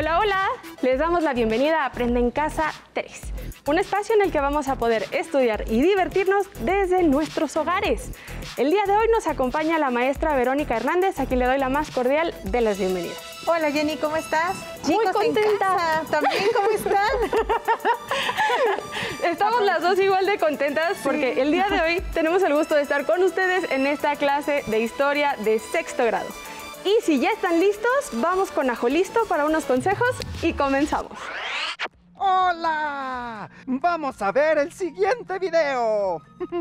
Hola, hola, les damos la bienvenida a Aprende en Casa 3, un espacio en el que vamos a poder estudiar y divertirnos desde nuestros hogares. El día de hoy nos acompaña la maestra Verónica Hernández, a quien le doy la más cordial de las bienvenidas. Hola Jenny, ¿cómo estás? Muy Chicos, contenta. en casa, ¿también cómo están? Estamos las dos igual de contentas porque el día de hoy tenemos el gusto de estar con ustedes en esta clase de historia de sexto grado. Y si ya están listos, vamos con Ajo Listo para unos consejos y comenzamos. ¡Hola! Vamos a ver el siguiente video.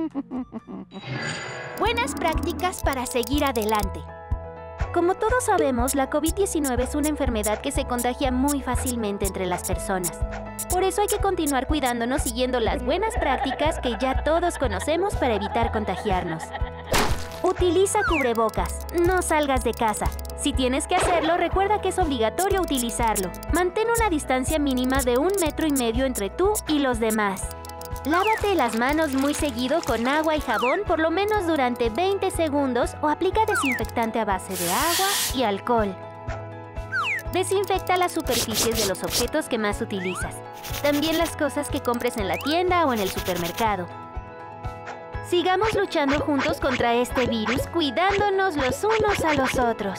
Buenas prácticas para seguir adelante. Como todos sabemos, la COVID-19 es una enfermedad que se contagia muy fácilmente entre las personas. Por eso hay que continuar cuidándonos siguiendo las buenas prácticas que ya todos conocemos para evitar contagiarnos. Utiliza cubrebocas. No salgas de casa. Si tienes que hacerlo, recuerda que es obligatorio utilizarlo. Mantén una distancia mínima de 1,5 metros entre tú y los demás. Lávate las manos muy seguido con agua y jabón por lo menos durante 20 segundos o aplica desinfectante a base de agua y alcohol. Desinfecta las superficies de los objetos que más utilizas. También las cosas que compres en la tienda o en el supermercado. Sigamos luchando juntos contra este virus, cuidándonos los unos a los otros.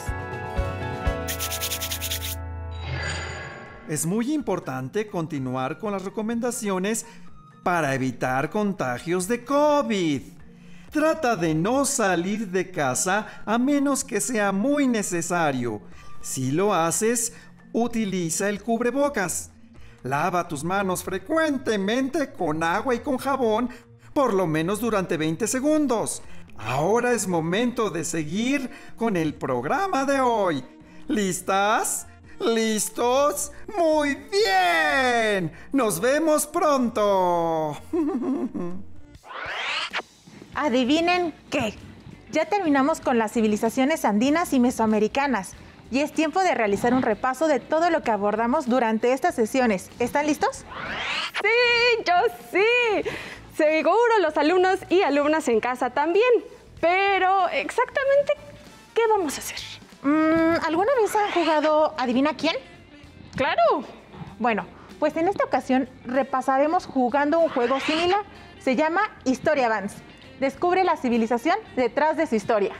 Es muy importante continuar con las recomendaciones para evitar contagios de COVID. Trata de no salir de casa a menos que sea muy necesario. Si lo haces, utiliza el cubrebocas. Lava tus manos frecuentemente con agua y con jabón, por lo menos durante 20 segundos. Ahora es momento de seguir con el programa de hoy. ¿Listas? ¿Listos? ¡Muy bien! ¡Nos vemos pronto! ¿Adivinen qué? Ya terminamos con las civilizaciones andinas y mesoamericanas. Y es tiempo de realizar un repaso de todo lo que abordamos durante estas sesiones. ¿Están listos? ¡Sí, yo sí! Seguro los alumnos y alumnas en casa también. Pero, exactamente, ¿qué vamos a hacer? ¿Alguna vez han jugado Adivina quién? ¡Claro! Bueno, pues en esta ocasión repasaremos jugando un juego similar. Se llama Historia Vans. Descubre la civilización detrás de su historia.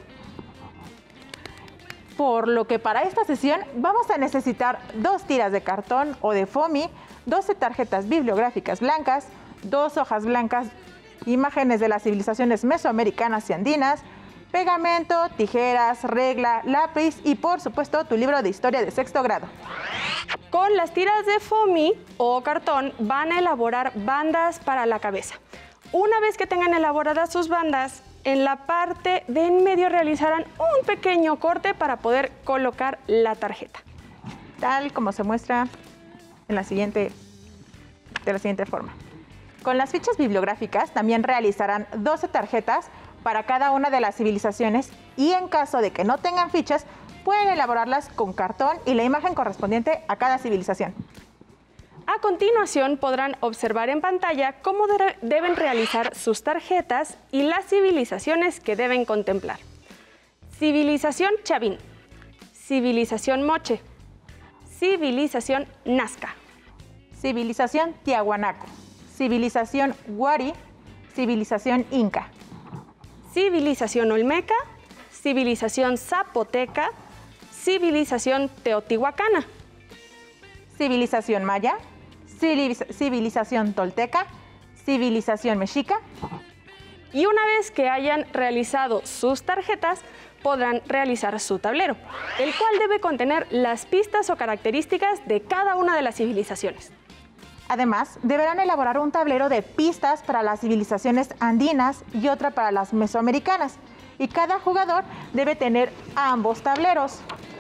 Por lo que para esta sesión vamos a necesitar 2 tiras de cartón o de foamy, 12 tarjetas bibliográficas blancas, 2 hojas blancas, imágenes de las civilizaciones mesoamericanas y andinas, pegamento, tijeras, regla, lápiz y por supuesto tu libro de historia de sexto grado. Con las tiras de foamy o cartón van a elaborar bandas para la cabeza. Una vez que tengan elaboradas sus bandas, en la parte de en medio realizarán un pequeño corte para poder colocar la tarjeta. Tal como se muestra en de la siguiente forma. Con las fichas bibliográficas también realizarán 12 tarjetas para cada una de las civilizaciones y en caso de que no tengan fichas, pueden elaborarlas con cartón y la imagen correspondiente a cada civilización. A continuación podrán observar en pantalla cómo deben realizar sus tarjetas y las civilizaciones que deben contemplar. Civilización Chavín, civilización Moche, civilización Nazca, civilización Tiahuanaco, civilización Wari, civilización Inca, civilización Olmeca, civilización Zapoteca, civilización Teotihuacana, civilización Maya, civilización Tolteca, civilización Mexica. Y una vez que hayan realizado sus tarjetas, podrán realizar su tablero, el cual debe contener las pistas o características de cada una de las civilizaciones. Además, deberán elaborar un tablero de pistas para las civilizaciones andinas y otra para las mesoamericanas. Y cada jugador debe tener ambos tableros.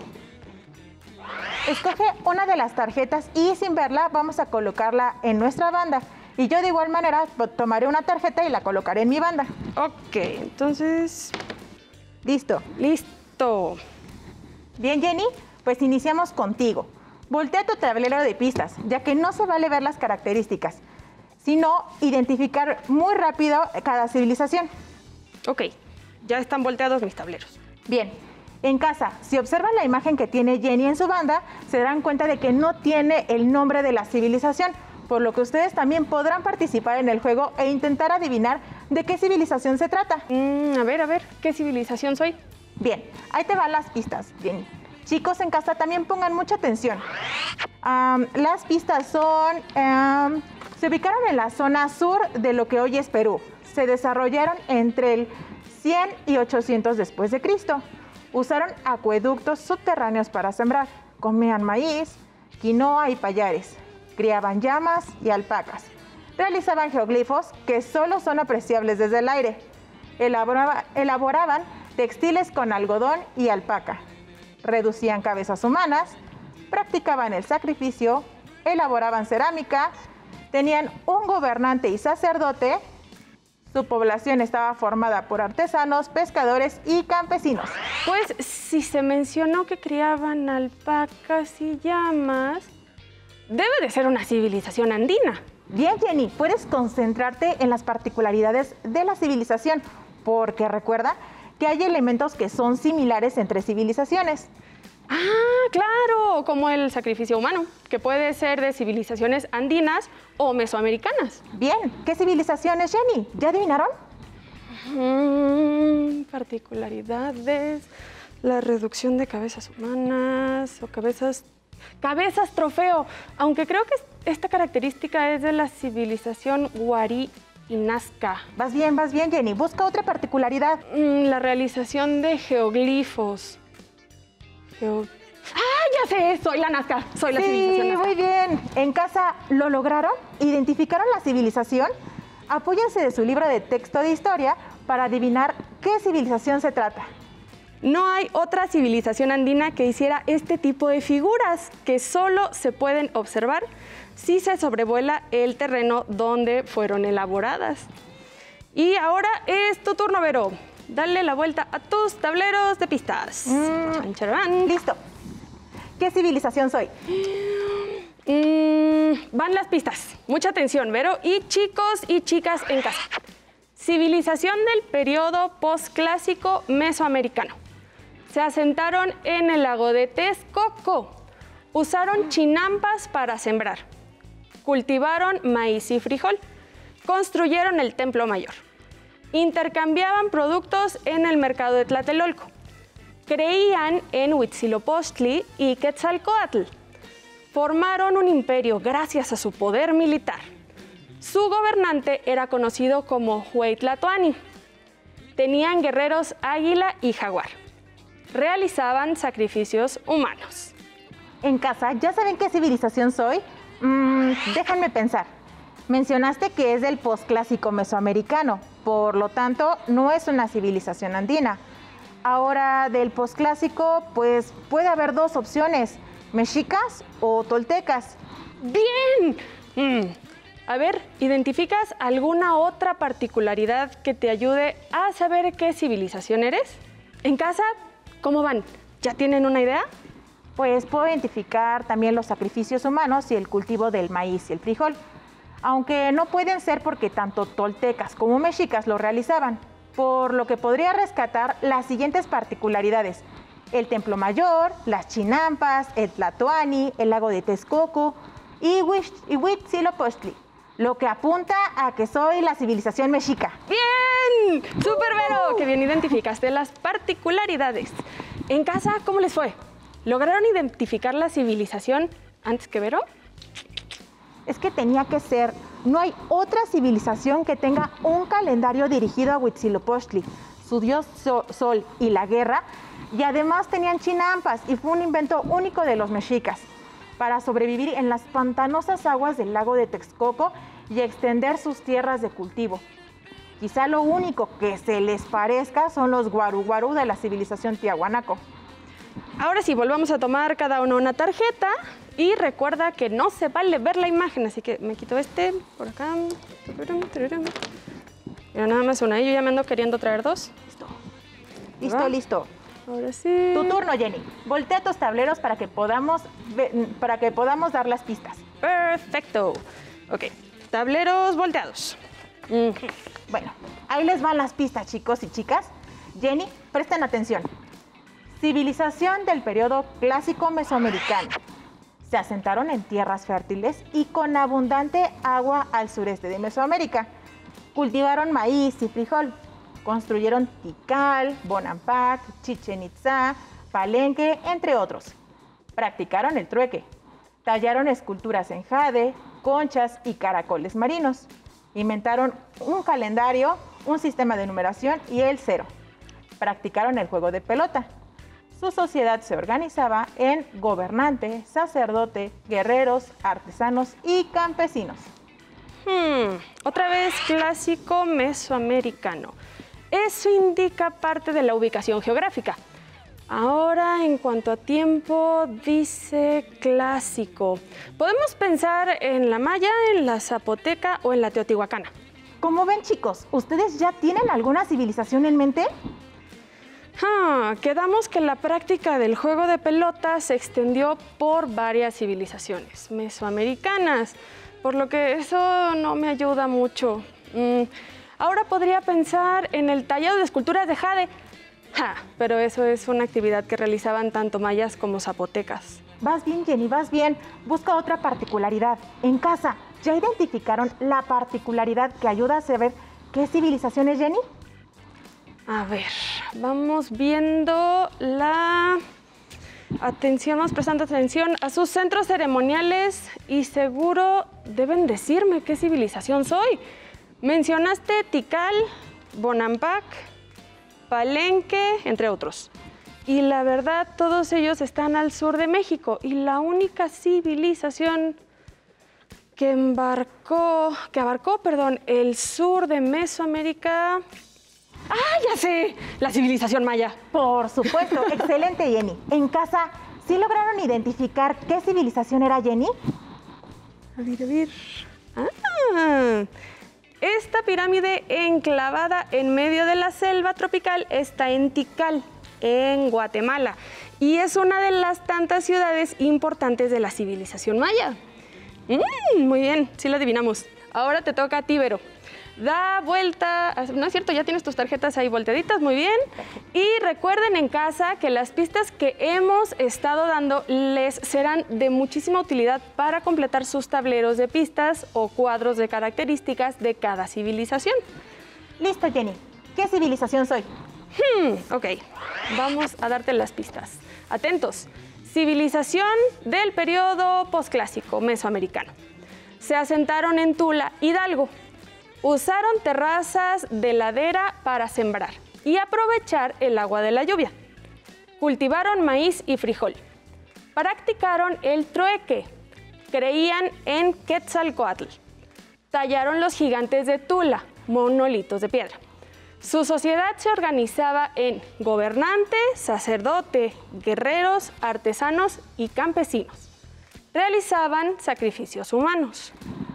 Escoge una de las tarjetas y sin verla vamos a colocarla en nuestra banda. Y yo de igual manera tomaré una tarjeta y la colocaré en mi banda. Ok, entonces... Listo. ¡Listo! Bien, Jenny, pues iniciamos contigo. Voltea tu tablero de pistas, ya que no se vale ver las características, sino identificar muy rápido cada civilización. Ok, ya están volteados mis tableros. Bien, En casa, si observan la imagen que tiene Jenny en su banda, se darán cuenta de que no tiene el nombre de la civilización, por lo que ustedes también podrán participar en el juego e intentar adivinar de qué civilización se trata. A ver, ¿qué civilización soy? Bien, ahí te van las pistas, Jenny. Chicos en casa también pongan mucha atención. Las pistas son... se ubicaron en la zona sur de lo que hoy es Perú. Se desarrollaron entre el 100 y 800 después de Cristo. Usaron acueductos subterráneos para sembrar. Comían maíz, quinoa y payares. Criaban llamas y alpacas. Realizaban geoglifos que solo son apreciables desde el aire. Elaboraban textiles con algodón y alpaca. Reducían cabezas humanas. Practicaban el sacrificio. Elaboraban cerámica. Tenían un gobernante y sacerdote. Su población estaba formada por artesanos, pescadores y campesinos. Pues si se mencionó que criaban alpacas y llamas, debe de ser una civilización andina. Bien, Jenny, puedes concentrarte en las particularidades de la civilización, porque recuerda que hay elementos que son similares entre civilizaciones. Ah, claro, como el sacrificio humano, que puede ser de civilizaciones andinas o mesoamericanas. Bien, ¿qué civilizaciones, Jenny? ¿Ya adivinaron? Particularidades, la reducción de cabezas humanas o cabezas trofeo, aunque creo que esta característica es de la civilización Wari y Nazca. Vas bien, Jenny. Busca otra particularidad. La realización de geoglifos. Ya sé, soy la Nazca, soy la civilización Nazca. Muy bien. ¿En casa lo lograron? ¿Identificaron la civilización? Apóyense de su libro de texto de historia para adivinar qué civilización se trata. No hay otra civilización andina que hiciera este tipo de figuras que solo se pueden observar si se sobrevuela el terreno donde fueron elaboradas. Y ahora es tu turno, Vero. Dale la vuelta a tus tableros de pistas. Listo. ¿Qué civilización soy? Van las pistas. Mucha atención, Vero. Y chicos y chicas en casa. Civilización del periodo posclásico mesoamericano. Se asentaron en el lago de Texcoco. Usaron chinampas para sembrar. Cultivaron maíz y frijol. Construyeron el Templo Mayor. Intercambiaban productos en el mercado de Tlatelolco. Creían en Huitzilopochtli y Quetzalcóatl. Formaron un imperio gracias a su poder militar. Su gobernante era conocido como Hueytlatoani. Tenían guerreros águila y jaguar. Realizaban sacrificios humanos. En casa, ¿ya saben qué civilización soy? Déjenme pensar. Mencionaste que es del posclásico mesoamericano, por lo tanto, no es una civilización andina. Ahora, del posclásico, pues puede haber dos opciones, mexicas o toltecas. ¡Bien! A ver, ¿identificas alguna otra particularidad que te ayude a saber qué civilización eres? En casa, ¿cómo van? ¿Ya tienen una idea? Pues puedo identificar también los sacrificios humanos y el cultivo del maíz y el frijol. Aunque no pueden ser porque tanto toltecas como mexicas lo realizaban, por lo que podría rescatar las siguientes particularidades: el Templo Mayor, las chinampas, el Tlatoani, el lago de Texcoco y Huitzilopochtli, lo que apunta a que soy la civilización mexica. ¡Bien! ¡Súper, Vero! ¡Qué bien identificaste las particularidades! En casa, ¿cómo les fue? ¿Lograron identificar la civilización antes que Vero? Es que tenía que ser. No hay otra civilización que tenga un calendario dirigido a Huitzilopochtli, su dios sol y la guerra, y además tenían chinampas, y fue un invento único de los mexicas, para sobrevivir en las pantanosas aguas del lago de Texcoco y extender sus tierras de cultivo. Quizá lo único que se les parezca son los guaru de la civilización tiahuanaco. Ahora sí, volvamos a tomar cada uno una tarjeta y recuerda que no se vale ver la imagen, así que me quito este por acá. Mira, nada más una, yo ya me ando queriendo traer dos. Listo. Ahora sí. Tu turno, Jenny. Voltea tus tableros para que podamos dar las pistas. Perfecto. Ok, tableros volteados. Bueno, ahí les van las pistas, chicos y chicas. Jenny, presten atención. Civilización del periodo clásico mesoamericano. Se asentaron en tierras fértiles y con abundante agua al sureste de Mesoamérica. Cultivaron maíz y frijol. Construyeron Tikal, Bonampak, Chichén Itzá, Palenque, entre otros. Practicaron el trueque. Tallaron esculturas en jade, conchas y caracoles marinos. Inventaron un calendario, un sistema de numeración y el cero. Practicaron el juego de pelota. Su sociedad se organizaba en gobernante, sacerdote, guerreros, artesanos y campesinos. Otra vez clásico mesoamericano. Eso indica parte de la ubicación geográfica. Ahora, en cuanto a tiempo, dice clásico. Podemos pensar en la maya, en la zapoteca o en la teotihuacana. Como ven, chicos, ¿ustedes ya tienen alguna civilización en mente? Quedamos que la práctica del juego de pelota se extendió por varias civilizaciones mesoamericanas, por lo que eso no me ayuda mucho. Ahora podría pensar en el tallado de esculturas de jade. Pero eso es una actividad que realizaban tanto mayas como zapotecas. Vas bien, Jenny, vas bien. Busca otra particularidad. En casa, ¿ya identificaron la particularidad que ayuda a saber qué civilización es, Jenny? A ver, vamos viendo la atención, vamos prestando atención a sus centros ceremoniales y seguro deben decirme qué civilización soy. Mencionaste Tikal, Bonampak, Palenque, entre otros. Y la verdad, todos ellos están al sur de México y la única civilización que abarcó, el sur de Mesoamérica... ¡Ya sé! La civilización maya. Por supuesto. Excelente, Jenny. En casa, ¿sí lograron identificar qué civilización era, Jenny? A ver. Esta pirámide enclavada en medio de la selva tropical está en Tikal, en Guatemala, y es una de las tantas ciudades importantes de la civilización maya. Muy bien, sí lo adivinamos. Ahora te toca a ti, Vero. Da vuelta, no es cierto, ya tienes tus tarjetas ahí volteaditas, muy bien. Y recuerden en casa que las pistas que hemos estado dando les serán de muchísima utilidad para completar sus tableros de pistas o cuadros de características de cada civilización. Listo, Jenny. ¿Qué civilización soy? Ok, vamos a darte las pistas. Atentos. Civilización del periodo posclásico mesoamericano. Se asentaron en Tula, Hidalgo. Usaron terrazas de ladera para sembrar y aprovechar el agua de la lluvia. Cultivaron maíz y frijol. Practicaron el trueque. Creían en Quetzalcóatl. Tallaron los gigantes de Tula, monolitos de piedra. Su sociedad se organizaba en gobernante, sacerdote, guerreros, artesanos y campesinos. Realizaban sacrificios humanos.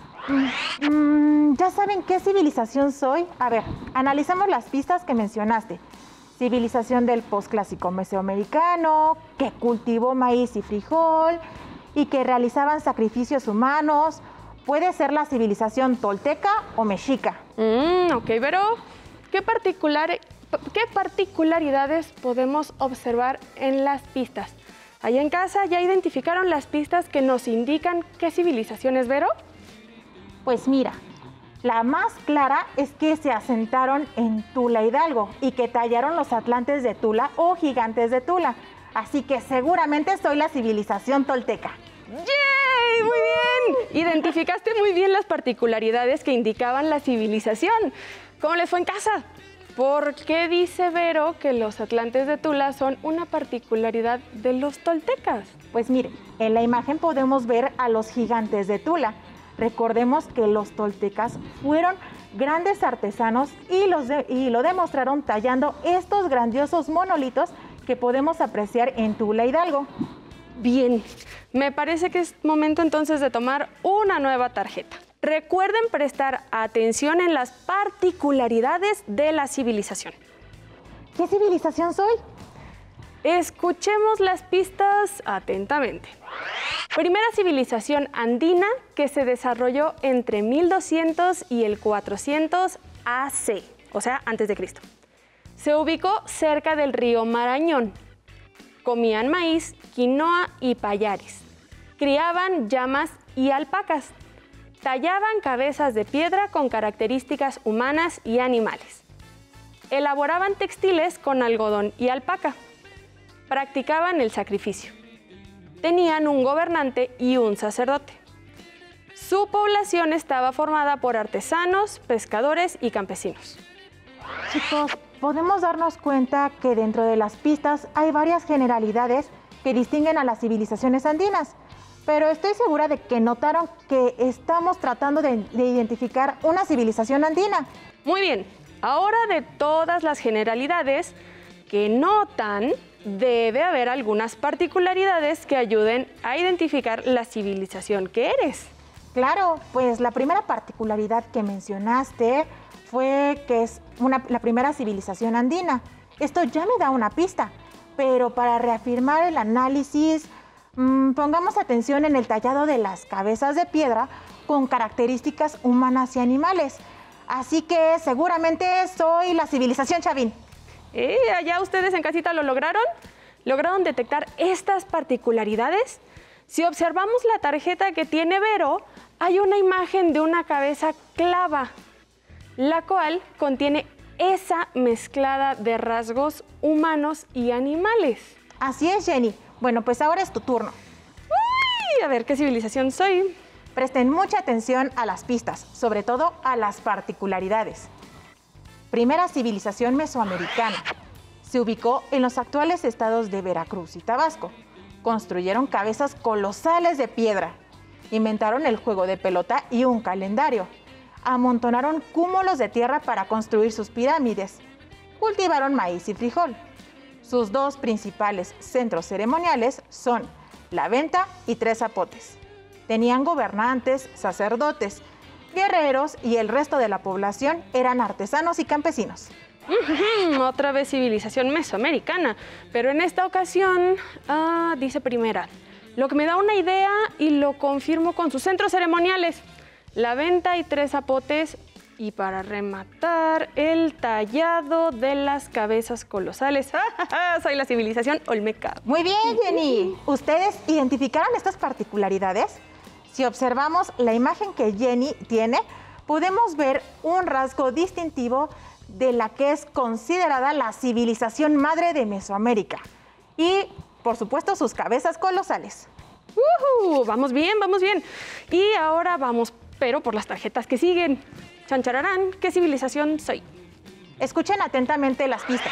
¿Ya saben qué civilización soy? A ver, analizamos las pistas que mencionaste. Civilización del posclásico mesoamericano, que cultivó maíz y frijol y que realizaban sacrificios humanos. Puede ser la civilización tolteca o mexica. Ok, pero ¿qué particularidades podemos observar en las pistas? Allá en casa, ¿ya identificaron las pistas que nos indican qué civilización es, Vero? Pues mira, la más clara es que se asentaron en Tula, Hidalgo, y que tallaron los atlantes de Tula o gigantes de Tula. Así que seguramente soy la civilización tolteca. ¡Yay! ¡Muy bien! Identificaste muy bien las particularidades que indicaban la civilización. ¿Cómo les fue en casa? ¿Por qué dice Vero que los atlantes de Tula son una particularidad de los toltecas? Pues miren, en la imagen podemos ver a los gigantes de Tula. Recordemos que los toltecas fueron grandes artesanos y lo demostraron tallando estos grandiosos monolitos que podemos apreciar en Tula, Hidalgo. Bien, me parece que es momento entonces de tomar una nueva tarjeta. Recuerden prestar atención en las particularidades de la civilización. ¿Qué civilización soy? Escuchemos las pistas atentamente. Primera civilización andina que se desarrolló entre 1200 y el 400 AC, o sea, antes de Cristo. Se ubicó cerca del río Marañón. Comían maíz, quinoa y payares. Criaban llamas y alpacas. Tallaban cabezas de piedra con características humanas y animales. Elaboraban textiles con algodón y alpaca. Practicaban el sacrificio. Tenían un gobernante y un sacerdote. Su población estaba formada por artesanos, pescadores y campesinos. Chicos, podemos darnos cuenta que dentro de las pistas hay varias generalidades que distinguen a las civilizaciones andinas, pero estoy segura de que notaron que estamos tratando de identificar una civilización andina. Muy bien, ahora de todas las generalidades que notan, debe haber algunas particularidades que ayuden a identificar la civilización que eres. Claro, pues la primera particularidad que mencionaste fue que es la primera civilización andina. Esto ya me da una pista, pero para reafirmar el análisis, pongamos atención en el tallado de las cabezas de piedra con características humanas y animales. Así que seguramente soy la civilización Chavín. ¿Allá ustedes en casita lo lograron? ¿Lograron detectar estas particularidades? Si observamos la tarjeta que tiene Vero, hay una imagen de una cabeza clava, la cual contiene esa mezclada de rasgos humanos y animales. Así es, Jenny. Bueno, pues ahora es tu turno. ¡Uy! A ver, ¿qué civilización soy? Presten mucha atención a las pistas, sobre todo a las particularidades. Primera civilización mesoamericana. Se ubicó en los actuales estados de Veracruz y Tabasco. Construyeron cabezas colosales de piedra. Inventaron el juego de pelota y un calendario. Amontonaron cúmulos de tierra para construir sus pirámides. Cultivaron maíz y frijol. Sus dos principales centros ceremoniales son La Venta y Tres Zapotes. Tenían gobernantes, sacerdotes, guerreros y el resto de la población eran artesanos y campesinos. Otra vez civilización mesoamericana, pero en esta ocasión, dice primera, lo que me da una idea y lo confirmo con sus centros ceremoniales. La Venta y Tres Zapotes, y para rematar, el tallado de las cabezas colosales. Soy la civilización olmeca. Muy bien, Jenny. ¿Ustedes identificaron estas particularidades? Si observamos la imagen que Jenny tiene, podemos ver un rasgo distintivo de la que es considerada la civilización madre de Mesoamérica. Y, por supuesto, sus cabezas colosales. Vamos bien, vamos bien. Y ahora vamos, pero por las tarjetas que siguen. Chanchararán, ¿qué civilización soy? Escuchen atentamente las pistas.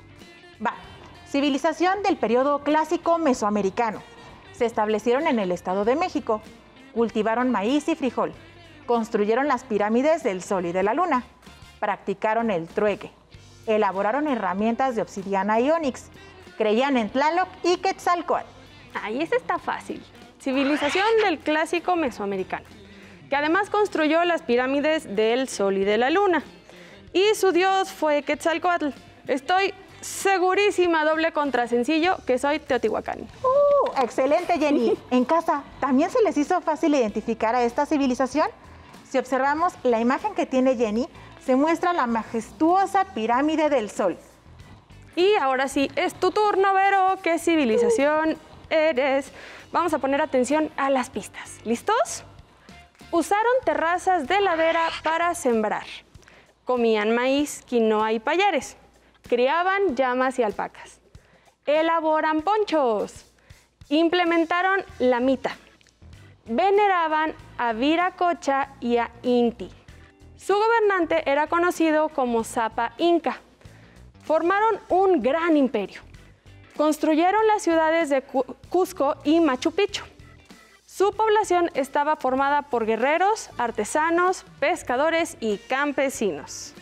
Civilización del periodo clásico mesoamericano. Se establecieron en el Estado de México. Cultivaron maíz y frijol. Construyeron las pirámides del Sol y de la Luna. Practicaron el trueque. Elaboraron herramientas de obsidiana y ónix. Creían en Tlaloc y Quetzalcóatl. Ese está fácil. Civilización del clásico mesoamericano, que además construyó las pirámides del Sol y de la Luna. Y su dios fue Quetzalcóatl. Estoy segurísima, doble contra sencillo, que soy Teotihuacán. Excelente, Jenny. En casa, ¿también se les hizo fácil identificar a esta civilización? Si observamos la imagen que tiene Jenny, se muestra la majestuosa pirámide del Sol. Y ahora sí, es tu turno, Vero. ¿Qué civilización eres? Vamos a poner atención a las pistas. ¿Listos? Usaron terrazas de ladera para sembrar. Comían maíz, quinoa y payares. Criaban llamas y alpacas. Elaboran ponchos. Implementaron la mita. Veneraban a Viracocha y a Inti. Su gobernante era conocido como Zapa Inca. Formaron un gran imperio. Construyeron las ciudades de Cusco y Machu Picchu. Su población estaba formada por guerreros, artesanos, pescadores y campesinos.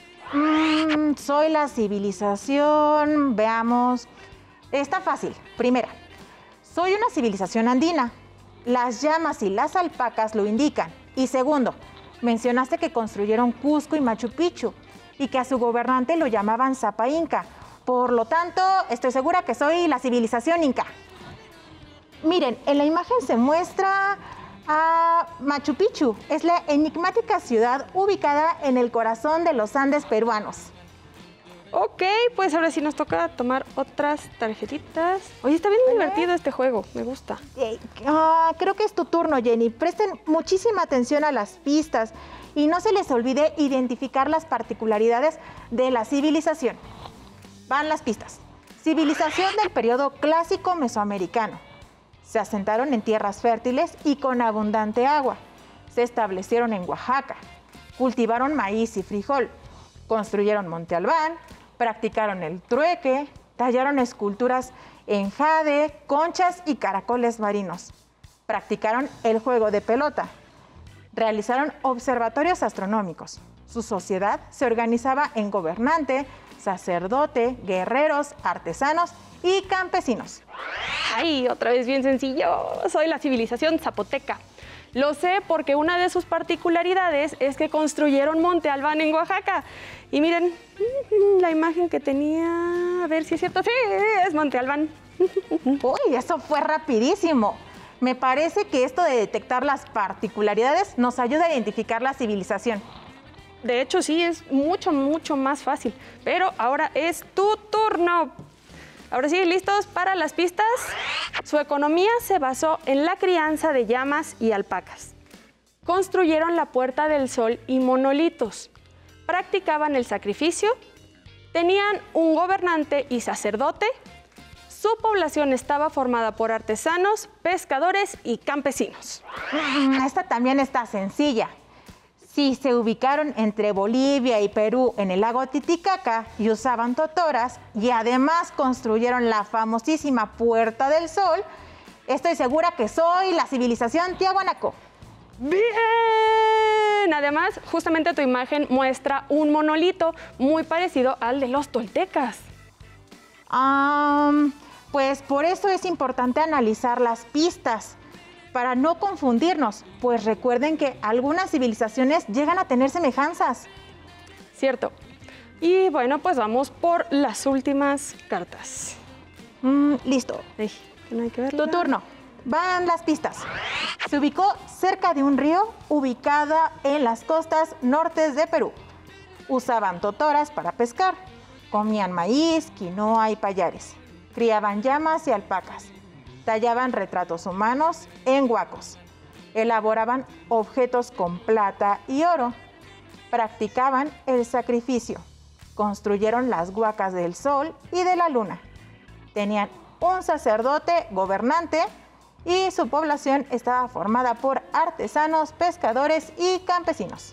Soy la civilización, veamos. Está fácil. Primera, soy una civilización andina. Las llamas y las alpacas lo indican. Y segundo, mencionaste que construyeron Cusco y Machu Picchu y que a su gobernante lo llamaban Zapa Inca. Por lo tanto, estoy segura que soy la civilización Inca. Miren, en la imagen se muestra a Machu Picchu. Es la enigmática ciudad ubicada en el corazón de los Andes peruanos. Ok, pues ahora sí nos toca tomar otras tarjetitas. Oye, está bien divertido este juego, me gusta. Creo que es tu turno, Jenny. Presten muchísima atención a las pistas y no se les olvide identificar las particularidades de la civilización. Van las pistas. Civilización del periodo clásico mesoamericano. Se asentaron en tierras fértiles y con abundante agua. Se establecieron en Oaxaca. Cultivaron maíz y frijol. Construyeron Monte Albán. Practicaron el trueque. Tallaron esculturas en jade, conchas y caracoles marinos. Practicaron el juego de pelota. Realizaron observatorios astronómicos. Su sociedad se organizaba en gobernante, sacerdote, guerreros, artesanos y campesinos. Ay, otra vez bien sencillo. Soy la civilización zapoteca. Lo sé porque una de sus particularidades es que construyeron Monte Albán en Oaxaca. Y miren, la imagen que tenía, a ver si es cierto. Sí, es Monte Albán. Uy, eso fue rapidísimo. Me parece que esto de detectar las particularidades nos ayuda a identificar la civilización. De hecho, sí, es mucho, mucho más fácil. Pero ahora es tu turno. Ahora sí, ¿listos para las pistas? Su economía se basó en la crianza de llamas y alpacas. Construyeron la Puerta del Sol y monolitos. Practicaban el sacrificio. Tenían un gobernante y sacerdote. Su población estaba formada por artesanos, pescadores y campesinos. Esta también está sencilla. Sí, se ubicaron entre Bolivia y Perú en el lago Titicaca y usaban totoras y además construyeron la famosísima Puerta del Sol. Estoy segura que soy la civilización Tiahuanaco. ¡Bien! Además, justamente tu imagen muestra un monolito muy parecido al de los toltecas. Pues por eso es importante analizar las pistas, para no confundirnos, pues recuerden que algunas civilizaciones llegan a tener semejanzas. Cierto. Y bueno, pues vamos por las últimas cartas. Listo. Ay, que no hay que verla. Tu turno. Van las pistas. Se ubicó cerca de un río ubicada en las costas nortes de Perú. Usaban totoras para pescar. Comían maíz, quinoa y payares. Criaban llamas y alpacas. Tallaban retratos humanos en huacos. Elaboraban objetos con plata y oro. Practicaban el sacrificio. Construyeron las huacas del sol y de la luna. Tenían un sacerdote gobernante y su población estaba formada por artesanos, pescadores y campesinos.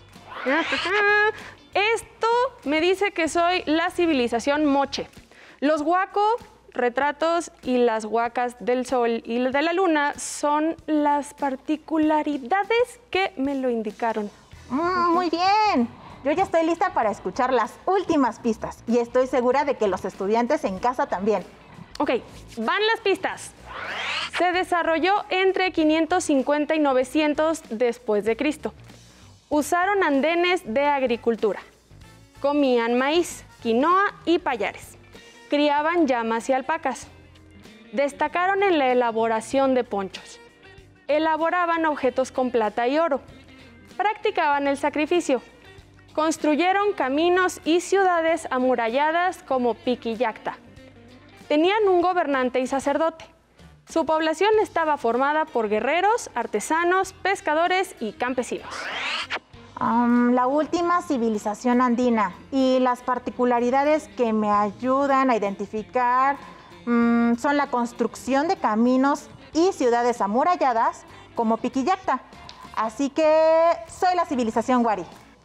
Esto me dice que soy la civilización moche. Los huacos, retratos y las huacas del sol y de la luna son las particularidades que me lo indicaron. Muy bien. Yo ya estoy lista para escuchar las últimas pistas y estoy segura de que los estudiantes en casa también. Ok, van las pistas. Se desarrolló entre 550 y 900 después de Cristo. Usaron andenes de agricultura. Comían maíz, quinoa y payares. Criaban llamas y alpacas. Destacaron en la elaboración de ponchos. Elaboraban objetos con plata y oro. Practicaban el sacrificio. Construyeron caminos y ciudades amuralladas como Piquillacta. Tenían un gobernante y sacerdote. Su población estaba formada por guerreros, artesanos, pescadores y campesinos. La última civilización andina y las particularidades que me ayudan a identificar son la construcción de caminos y ciudades amuralladas como Piquillacta. Así que soy la civilización Wari.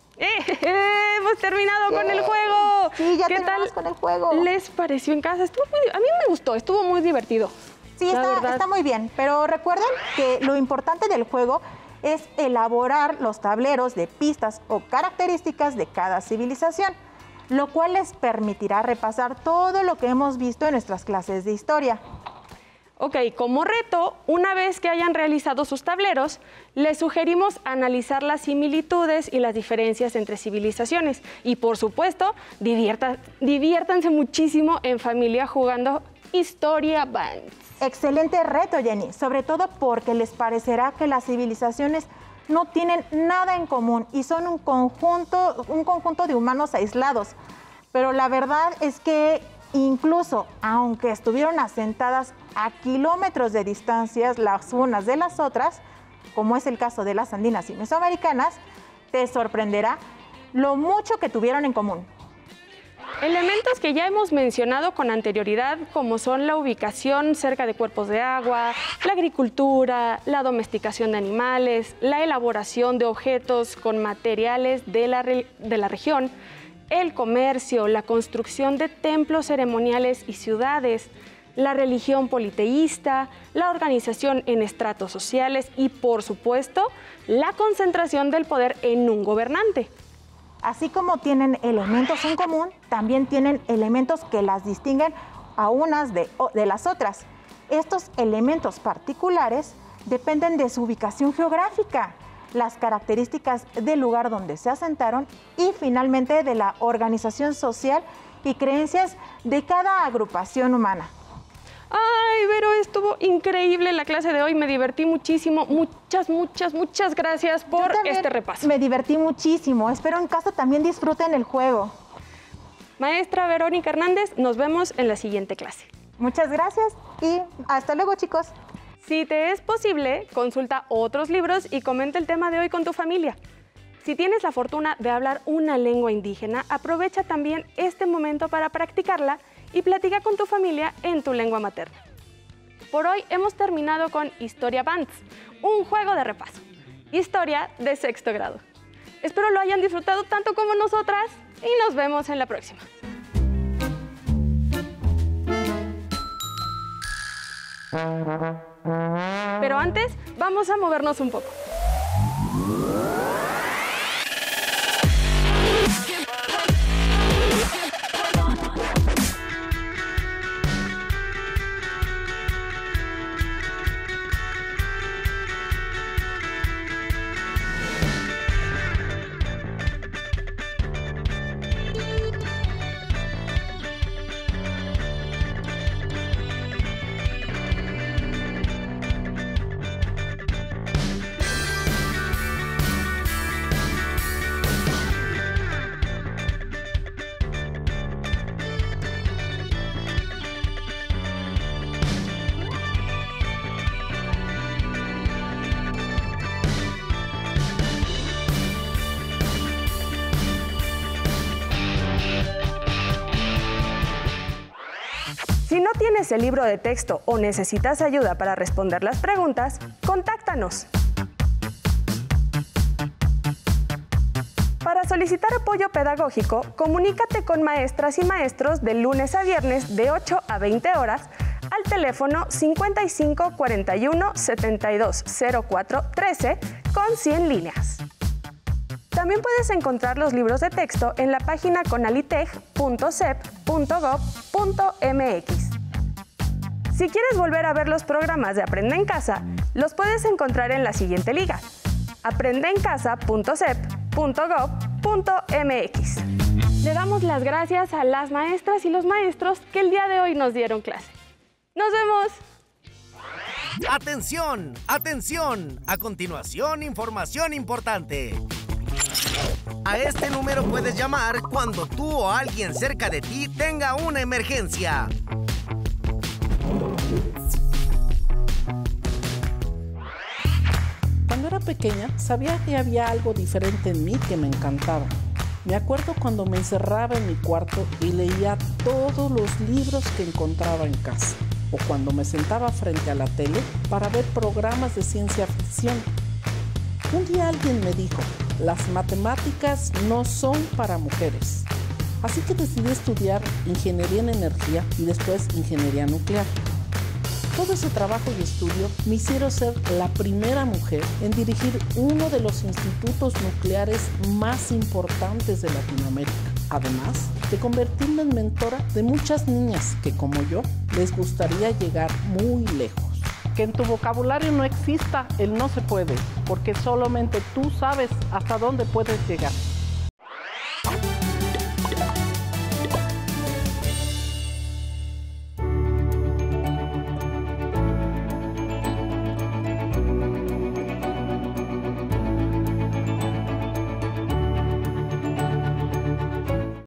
¡Hemos terminado con el juego! Sí, ya ¿Qué terminamos tal con el juego. les pareció en casa? A mí me gustó, estuvo muy divertido. Sí, está muy bien, pero recuerden que lo importante del juego es elaborar los tableros de pistas o características de cada civilización, lo cual les permitirá repasar todo lo que hemos visto en nuestras clases de historia. Ok, como reto, una vez que hayan realizado sus tableros, les sugerimos analizar las similitudes y las diferencias entre civilizaciones. Y por supuesto, diviértanse muchísimo en familia jugando Historia Bands. Excelente reto, Jenny, sobre todo porque les parecerá que las civilizaciones no tienen nada en común y son un conjunto de humanos aislados. Pero la verdad es que incluso aunque estuvieron asentadas a kilómetros de distancias las unas de las otras, como es el caso de las andinas y mesoamericanas, te sorprenderá lo mucho que tuvieron en común. Elementos que ya hemos mencionado con anterioridad, como son la ubicación cerca de cuerpos de agua, la agricultura, la domesticación de animales, la elaboración de objetos con materiales de la región, el comercio, la construcción de templos ceremoniales y ciudades, la religión politeísta, la organización en estratos sociales y, por supuesto, la concentración del poder en un gobernante. Así como tienen elementos en común, también tienen elementos que las distinguen a unas de las otras. Estos elementos particulares dependen de su ubicación geográfica, las características del lugar donde se asentaron y finalmente de la organización social y creencias de cada agrupación humana. Ay, Vero, estuvo increíble la clase de hoy, me divertí muchísimo. Muchas gracias por este repaso. Me divertí muchísimo, espero en casa también disfruten el juego. Maestra Verónica Hernández, nos vemos en la siguiente clase. Muchas gracias y hasta luego, chicos. Si te es posible, consulta otros libros y comenta el tema de hoy con tu familia. Si tienes la fortuna de hablar una lengua indígena, aprovecha también este momento para practicarla y platica con tu familia en tu lengua materna. Por hoy hemos terminado con Historia Bands, un juego de repaso. Historia de sexto grado. Espero lo hayan disfrutado tanto como nosotras y nos vemos en la próxima. Pero antes, vamos a movernos un poco. Si no tienes el libro de texto o necesitas ayuda para responder las preguntas, contáctanos. Para solicitar apoyo pedagógico, comunícate con maestras y maestros de lunes a viernes de 8 a 20 horas al teléfono 55 41 72 04 13 con 100 líneas. También puedes encontrar los libros de texto en la página conaliteg.cep.gov.mx. Si quieres volver a ver los programas de Aprende en Casa, los puedes encontrar en la siguiente liga: aprendeencasa.cep.gov.mx. Le damos las gracias a las maestras y los maestros que el día de hoy nos dieron clase. ¡Nos vemos! ¡Atención! ¡Atención! A continuación, información importante. A este número puedes llamar cuando tú o alguien cerca de ti tenga una emergencia. Cuando era pequeña, sabía que había algo diferente en mí que me encantaba. Me acuerdo cuando me encerraba en mi cuarto y leía todos los libros que encontraba en casa, o cuando me sentaba frente a la tele para ver programas de ciencia ficción. Un día alguien me dijo: las matemáticas no son para mujeres. Así que decidí estudiar ingeniería en energía y después ingeniería nuclear. Todo ese trabajo y estudio me hicieron ser la primera mujer en dirigir uno de los institutos nucleares más importantes de Latinoamérica. Además de convertirme en mentora de muchas niñas que, como yo, les gustaría llegar muy lejos. Que en tu vocabulario no exista el no se puede, porque solamente tú sabes hasta dónde puedes llegar.